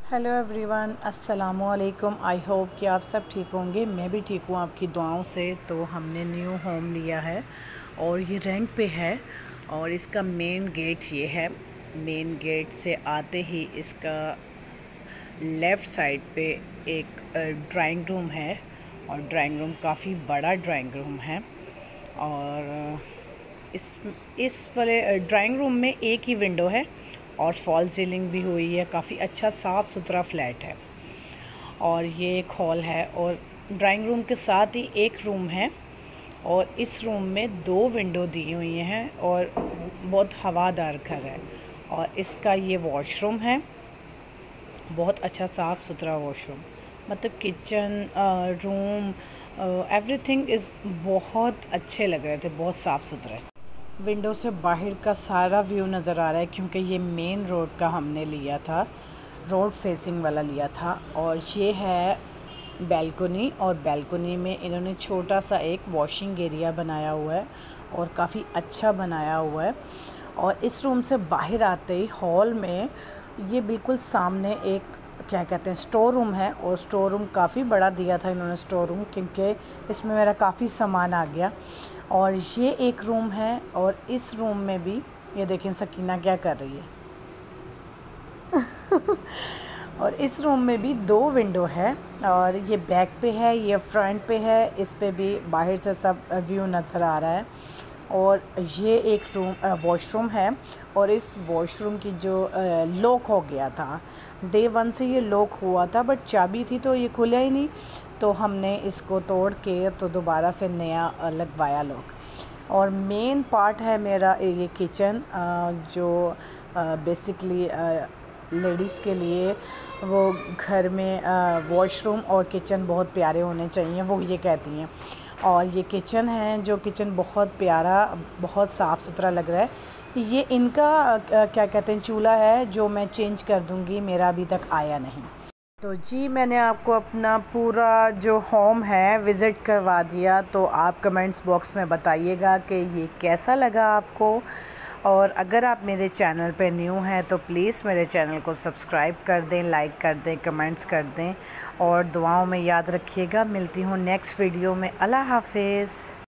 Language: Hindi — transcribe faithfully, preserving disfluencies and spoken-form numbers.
हेलो एवरीवन, अस्सलामु अलैकुम। आई होप कि आप सब ठीक होंगे। मैं भी ठीक हूँ आपकी दुआओं से। तो हमने न्यू होम लिया है और ये रेंट पे है और इसका मेन गेट ये है। मेन गेट से आते ही इसका लेफ़्ट साइड पे एक ड्राइंग रूम है और ड्राइंग रूम काफ़ी बड़ा ड्राइंग रूम है। और इस इस वाले ड्राइंग रूम में एक ही विंडो है और फॉल सीलिंग भी हुई है। काफ़ी अच्छा साफ़ सुथरा फ्लैट है और ये एक हॉल है और ड्राइंग रूम के साथ ही एक रूम है और इस रूम में दो विंडो दी हुई हैं और बहुत हवादार घर है। और इसका ये वॉशरूम है, बहुत अच्छा साफ़ सुथरा वॉशरूम, मतलब किचन रूम एवरीथिंग इज़ बहुत अच्छे लग रहे थे, बहुत साफ़ सुथरे। विंडो से बाहर का सारा व्यू नज़र आ रहा है क्योंकि ये मेन रोड का हमने लिया था, रोड फेसिंग वाला लिया था। और ये है बैल्कोनी और बैल्कोनी में इन्होंने छोटा सा एक वॉशिंग एरिया बनाया हुआ है और काफ़ी अच्छा बनाया हुआ है। और इस रूम से बाहर आते ही हॉल में ये बिल्कुल सामने एक क्या कहते हैं स्टोर रूम है और स्टोर रूम काफ़ी बड़ा दिया था इन्होंने स्टोर रूम, क्योंकि इसमें मेरा काफ़ी सामान आ गया। और ये एक रूम है और इस रूम में भी ये देखें सकीना क्या कर रही है और इस रूम में भी दो विंडो है और ये बैक पे है, ये फ्रंट पे है, इस पे भी बाहर से सब व्यू नज़र आ रहा है। और ये एक रूम वॉशरूम है और इस वॉशरूम की जो लॉक हो गया था, डे वन से ये लॉक हुआ था बट चाबी थी तो ये खुला ही नहीं, तो हमने इसको तोड़ के तो दोबारा से नया लगवाया लॉक। और मेन पार्ट है मेरा ये किचन, जो बेसिकली लेडीज़ के लिए वो घर में वॉशरूम और किचन बहुत प्यारे होने चाहिए, वो ये कहती हैं। और ये किचन है, जो किचन बहुत प्यारा, बहुत साफ़ सुथरा लग रहा है। ये इनका क्या कहते हैं चूल्हा है जो मैं चेंज कर दूँगी, मेरा अभी तक आया नहीं। तो जी मैंने आपको अपना पूरा जो होम है विज़िट करवा दिया, तो आप कमेंट्स बॉक्स में बताइएगा कि ये कैसा लगा आपको। और अगर आप मेरे चैनल पे न्यू हैं तो प्लीज़ मेरे चैनल को सब्सक्राइब कर दें, लाइक कर दें, कमेंट्स कर दें और दुआओं में याद रखिएगा। मिलती हूँ नेक्स्ट वीडियो में। अल्लाह हाफिज़।